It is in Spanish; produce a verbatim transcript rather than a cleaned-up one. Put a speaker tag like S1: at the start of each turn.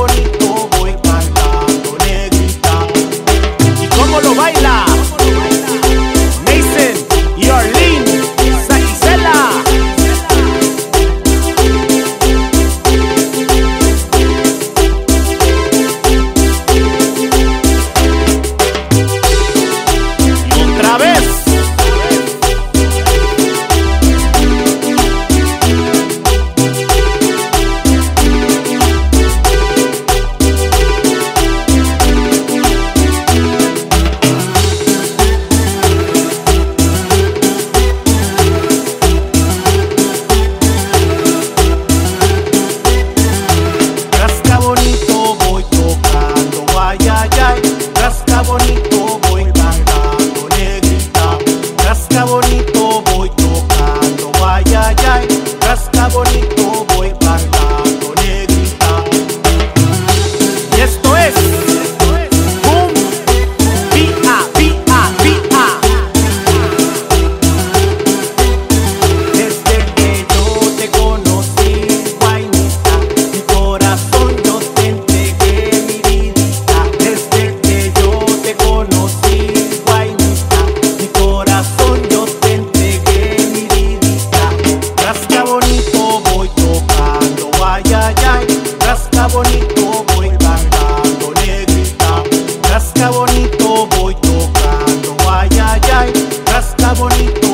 S1: bonito, voy bailando, negrita. ¿Y cómo lo baila? Mason y Arlene Saquicela. Y otra vez. Rasca bonito, voy bailando, negrita. Rasca bonito, voy tocando, ay, ay, ay. Rasca bonito, voy bailando, negrita. Y esto es boom, via, via, via. Desde que yo te conocí, guainita, mi corazón yo te entregué, mi vidita. Desde que yo te conocí, guainita, mi corazón yo te entregué, mi vidita. Rasca bonito, voy tocando, ay, ay, ay. Rasca bonito, voy bailando, negrita. Rasca bonito, voy tocando, ay, ay, ay. Rasca bonito.